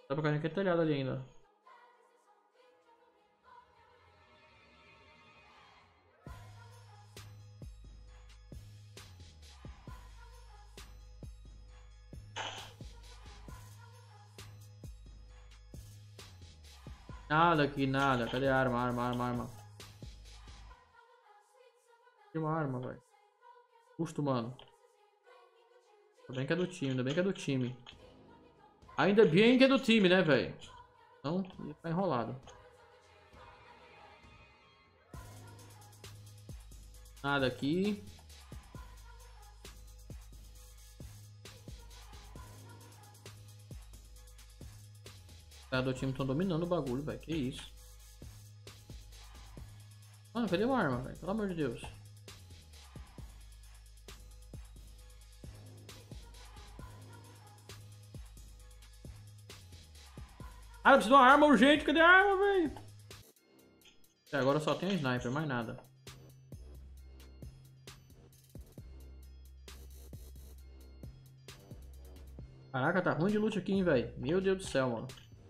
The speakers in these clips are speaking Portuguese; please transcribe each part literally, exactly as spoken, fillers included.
Dá pra cair naquele telhado ali ainda. Nada aqui, nada. Cadê a arma, arma, arma, arma? Tem uma arma, velho. Custo, mano. Ainda bem que é do time, ainda bem que é do time. Ainda bem que é do time, né, velho? Então, ia ficar enrolado. Nada aqui. Os caras do time estão dominando o bagulho, velho. Que isso? Mano, cadê uma arma, velho? Pelo amor de Deus. Ah, eu preciso de uma arma urgente. Cadê a arma, velho? Agora só tem um sniper, mais nada. Caraca, tá ruim de loot aqui, hein, velho. Meu Deus do céu, mano.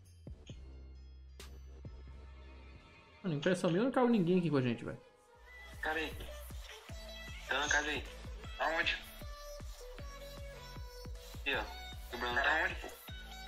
Mano, impressão minha, não caiu ninguém aqui com a gente, velho. Cara aí. Tá na casa aí. Aonde? Aqui, ó. O Bruno tá onde, pô?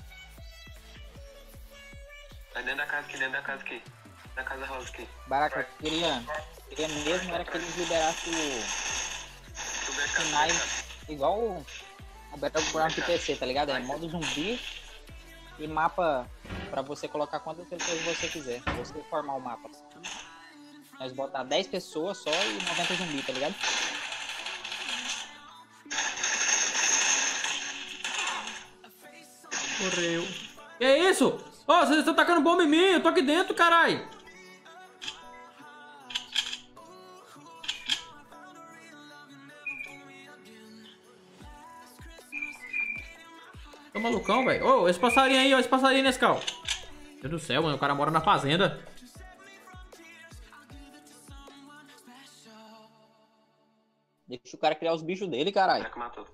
Tá dentro da casa aqui, dentro da casa aqui. Da casa rosa aqui. Baraca, eu queria, queria mesmo era que eles liberassem o sinais igual o, o Battleground do P C, tá ligado? É modo zumbi e mapa pra você colocar quantas pessoas você quiser. Você formar o mapa. Nós botar dez pessoas só e noventa zumbi, tá ligado? Morreu. Que é isso? Ô, oh, vocês estão tacando bomba em mim. Eu tô aqui dentro, carai. Tô malucão, velho. Ô, oh, esse passarinho aí, ó. Esse passarinho nesse carro. Meu Deus do céu, mano. O cara mora na fazenda. Deixa o cara criar os bichos dele, caralho. Já que matou.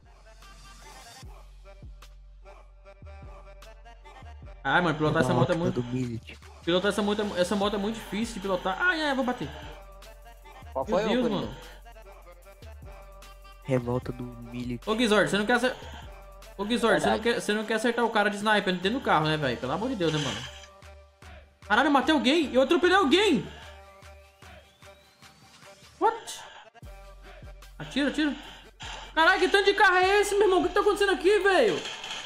Ai, mano, pilotar essa moto é muito... Pilotar essa moto, é... essa moto é muito difícil de pilotar. Ai, ai, vou bater. Qual foi, Meu Deus, ô, mano. Revolta do Millet. Ô, Gizord, você não quer acertar... Ô, Gizord, você não, quer... você não quer acertar o cara de sniper dentro do carro, né, velho? Pelo amor de Deus, né, mano? Caralho, eu matei alguém. Eu atropelei alguém. What? Atira, atira. Caralho, que tanto de carro é esse, meu irmão? O que tá acontecendo aqui, velho?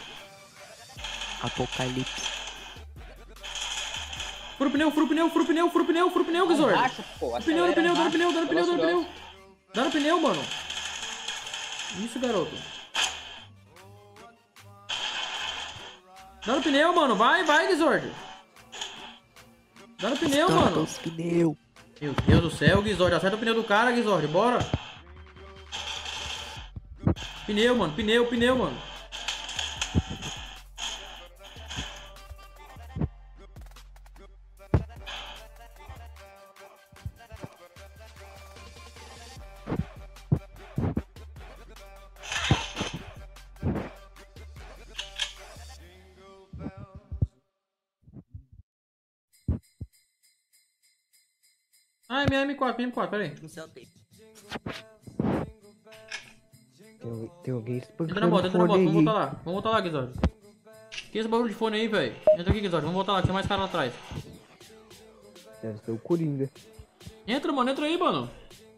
Apocalipse. Fura o pneu, fura o pneu, fura o pneu, fura o pneu, fura o pneu, Gizord. Racha, pô, Dá no pneu, dá no pneu, dá no pneu, dá no pneu, dá no Velocidade. pneu. Dá no pneu, mano. Isso, garoto. Dá no pneu, mano. Vai, vai, Gizord. Dá no pneu, Estoura mano. os pneus. Meu Deus do céu, Gizord. Acerta o pneu do cara, Gizord. Bora. Pneu, mano. Pneu, pneu, mano. Ai, minha M quatro, minha M quatro, pera aí. No céu tem. Tem, tem alguém Entra espancando na moto, entra na fone moto. Vamos aí. voltar lá. Vamos voltar lá, Gizord. Que esse bagulho de fone aí, velho? Entra aqui, Gizord. Vamos voltar lá. Tem mais cara lá atrás. Deve ser o Coringa. Entra, mano. Entra aí, mano.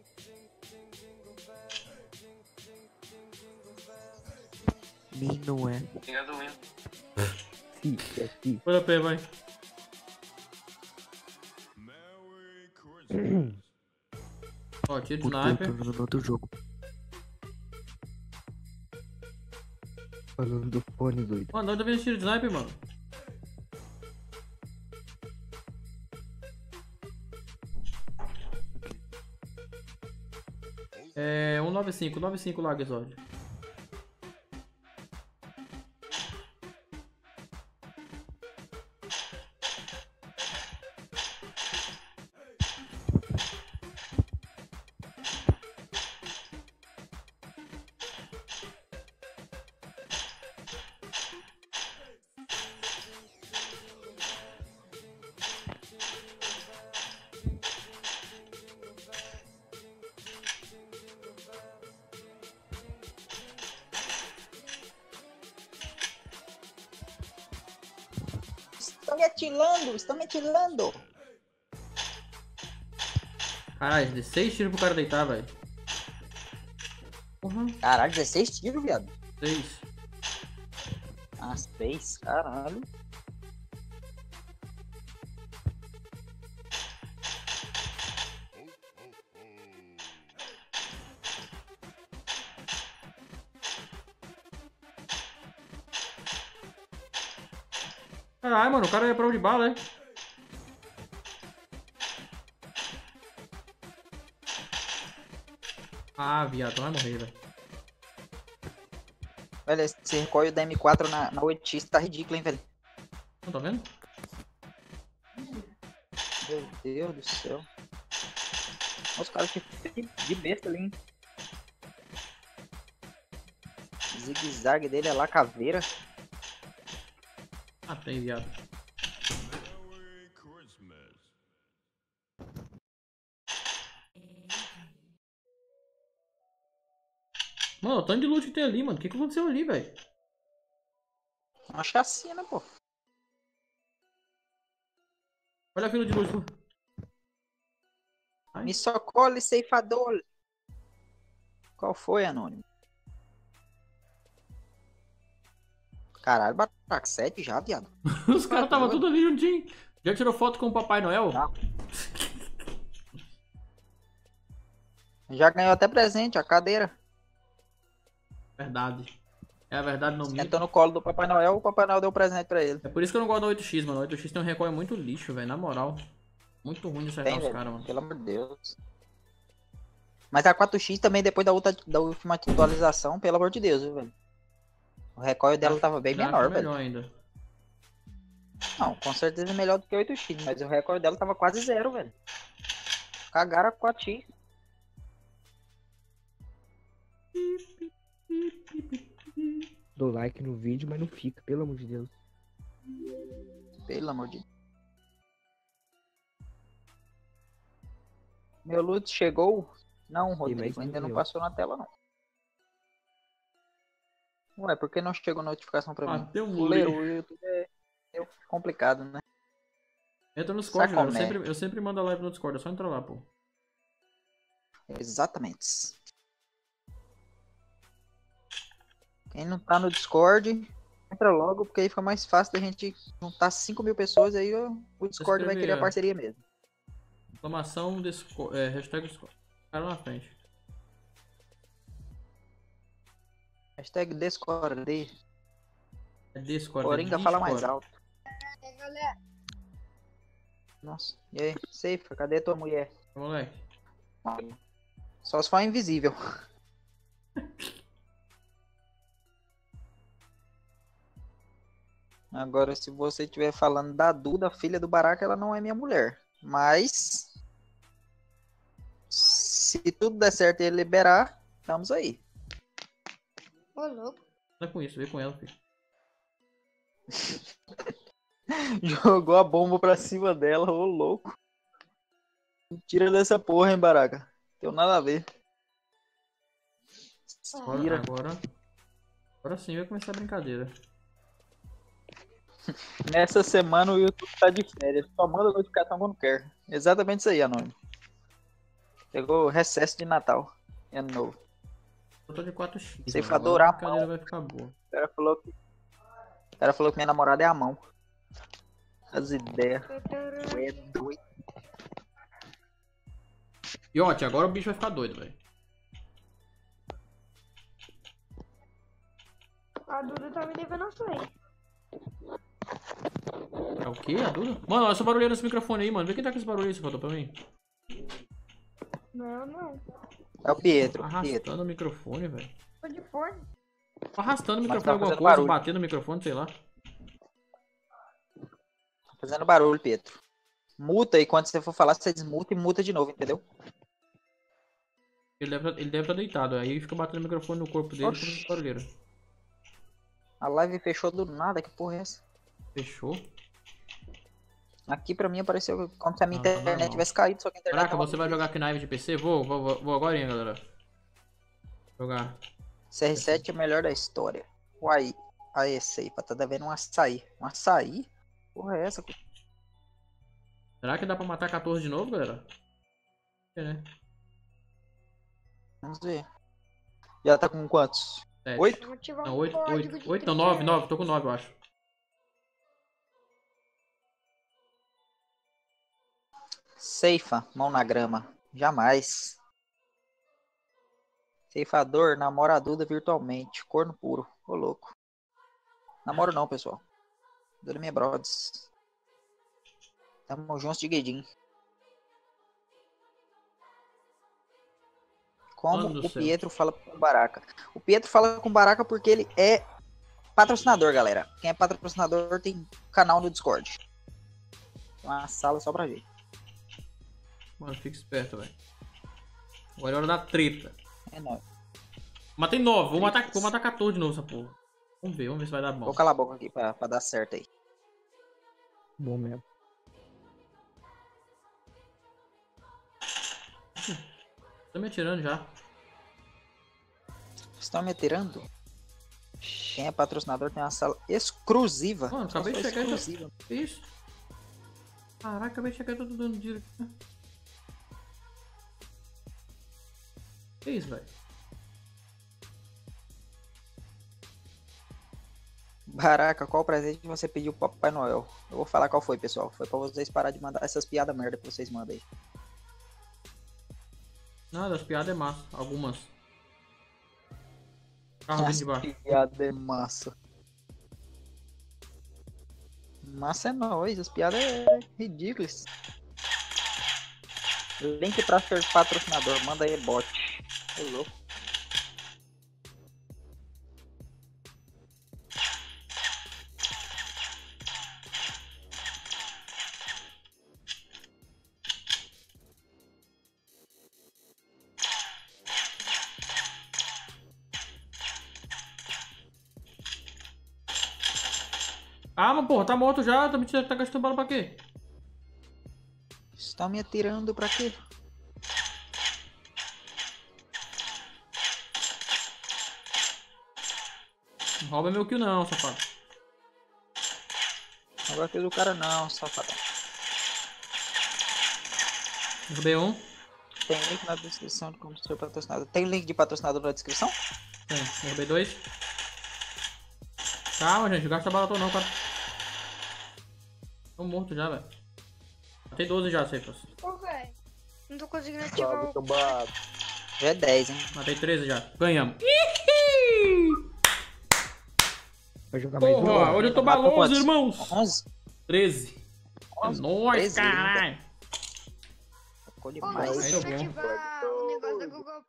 Nem não é. Tem gasolina. Sim, é sim. Foi a pé, vai. Ó, tiro de Puta, eu sniper. tô no outro jogo. Falando do fone, doido. Mano, onde tá vendo tiro de sniper, mano? É, um nove cinco, nove cinco lá, Gizord. me atilando, estão me atilando. Caralho, dezesseis tiros pro cara deitar, velho. Porra, Caralho, dezesseis tiros, viado. seis. Ah, seis, caralho. Caralho, mano, o cara é prova de bala, é? Ah, viado, tu vai morrer, velho. Velho, esse recoil da M quatro na, na oito x tá ridículo, hein, velho. Não tá vendo? Meu Deus do céu. Olha os caras que de, de besta ali, hein. Zigue-zague dele é lá caveira. Ah, tem, viado. Mano, o tanto de loot que tem ali, mano. O que que aconteceu ali, velho? Uma chacina, pô. Olha a fila de loot. Ai. Me socorre, ceifador. Qual foi, Anônimo? Caralho, Baraca, sete já, viado. Os caras estavam tudo ali juntinho. Já tirou foto com o Papai Noel? Não. Já ganhou até presente, a cadeira. Verdade. É a verdade, não me. Sentou no colo do Papai Noel, o Papai Noel deu presente pra ele. É por isso que eu não gosto da oito x, mano. A oito x tem um recoil muito lixo, velho. Na moral. Muito ruim de acertar Tem, os velho. caras, mano. Pelo amor de Deus. Mas a quatro x também, depois da, outra, da última atualização, pelo amor de Deus, viu, velho? O recoil dela tava bem Já menor, acho velho. melhor ainda. Não, com certeza melhor do que oito x, mas o recoil dela tava quase zero, velho. Cagaram a quatro x. Dou like no vídeo, mas não fica, pelo amor de Deus. Pelo amor de Deus. Meu loot chegou? Não, Rodrigo, mais ainda não meu. passou na tela, não. Ué, por que não chegou notificação pra Ah, mim? tem um Fuleiro, mule. o YouTube é, é complicado, né? Entra no Discord, velho. Eu Sacomé. sempre, eu sempre mando a live no Discord. É só entrar lá, pô. Exatamente. Quem não tá no Discord, entra logo, porque aí fica mais fácil da gente juntar cinco mil pessoas, aí ó, o Discord vai escrevi, querer a é. parceria mesmo. Exclamação Discord. É, hashtag Discord. Cara na frente. Hashtag Discord. É Discord. é Coringa fala mais Discord. alto. Nossa, e aí? Safe, cadê tua mulher? Moleque. Só se for invisível. Agora, se você estiver falando da Duda, filha do Baraca, ela não é minha mulher. Mas, se tudo der certo e ele liberar, estamos aí. Ô, louco. Não é com isso, vem com ela, filho. Jogou a bomba pra cima dela, ô louco. Tira dessa porra, hein, Baraca. Tem nada a ver. Agora, Tira. agora. Agora sim vai começar a brincadeira. Nessa semana o YouTube tá de férias. Só manda notificação quando quer. Exatamente isso aí, Anônimo. Pegou o recesso de Natal. Ano novo. Eu tô de quatro x. Você mano. vai Agora adorar a brincadeira a mão. vai ficar boa. O cara falou que. O cara falou que minha namorada é a mão. As ideias. É doido. E ó, tia, agora o bicho vai ficar doido, velho. A Duda tá me devendo açaí. É o quê? A Duda? Mano, olha essa barulheira nesse microfone aí, mano. Vê quem tá com esse barulho aí, você falou pra mim. Não, não. É o Pietro. Pietro. Arrastando o microfone, velho. Tô de fone. Arrastando o Mas microfone tá alguma fazendo coisa, barulho. batendo no microfone, sei lá. Tá fazendo barulho, Pietro. Multa e quando você for falar, você desmuta e multa de novo, entendeu? Ele deve ele deve estar deitado, aí fica batendo o microfone no corpo dele e Oxi. fazendo barulheira. A live fechou do nada, que porra é essa? Fechou? Aqui pra mim apareceu como se a minha Ah, tá internet normal. tivesse caído, só que a internet Caraca, tava você vai jogar Knife de P C? Vou, vou, vou, vou agora, hein, galera. Jogar. C R sete é o melhor da história. Uai, aí, Seifa, tá devendo um açaí. Um açaí? Porra, é essa? Será que dá pra matar quatorze de novo, galera? É, né? Vamos ver. Já tá com quantos? Sete. Oito? Vamos ativar Não, um oito, código oito. de Oito, não, trinta nove, reais. nove. Tô com nove, eu acho. Ceifa, mão na grama. Jamais. Ceifador, namora a Duda virtualmente. Corno puro. Ô, louco. Namoro não, pessoal. Duda é minha brothers. Tamo juntos de guedinho. Como Mano do o céu. Pietro fala com o Baraka. O Pietro fala com o Baraka porque ele é patrocinador, galera. Quem é patrocinador tem canal no Discord. Tem uma sala só pra gente. Mano, fica esperto, velho. Agora é hora da treta. É nóis. Matei nove, vou matar, vou matar quatorze de novo essa porra. Vamos ver, vamos ver se vai dar bom. Vou calar a boca aqui pra, pra dar certo aí. Bom mesmo. Tô me atirando já. Vocês estão me atirando? Quem é patrocinador tem uma sala exclusiva. Mano, acabei de Só chegar e já- exclusiva. Que isso? Caraca, acabei de chegar e tô dando tiro aqui. Que isso, velho? Baraka, qual presente você pediu pro Papai Noel? Eu vou falar qual foi, pessoal. Foi pra vocês parar de mandar essas piadas merda que vocês mandam aí. Nada, as piadas é massa. Algumas. Carro vindo de baixo. Piada é massa. Massa é nóis, as piadas é ridículas. Link pra ser patrocinador, manda aí bot. Ô louco. Ah, mas porra, tá morto já. Tá, me tirando- tá gastando bala pra quê? Estão me atirando pra quê? Não rouba meu kill não, safado. Não gosto do cara não, safadão. Derrubei um. Tem link na descrição de como ser patrocinador. Tem link de patrocinador na descrição? Tem, derrubei dois. Calma, gente. Não gasta bala toda não, cara. Tô morto já, velho. Matei doze já, Ceifas. Ô, velho. Não tô conseguindo ativar o... Já é dez, hein? Matei treze já. Ganhamos. Vai jogar mais Porra, um? hoje eu tô Matou baloso, quantos? irmãos. onze? treze. É onze? nóis, treze, caralho. Ficou Ô, demais. não Aí consigo tá bom. ativar o negócio da Google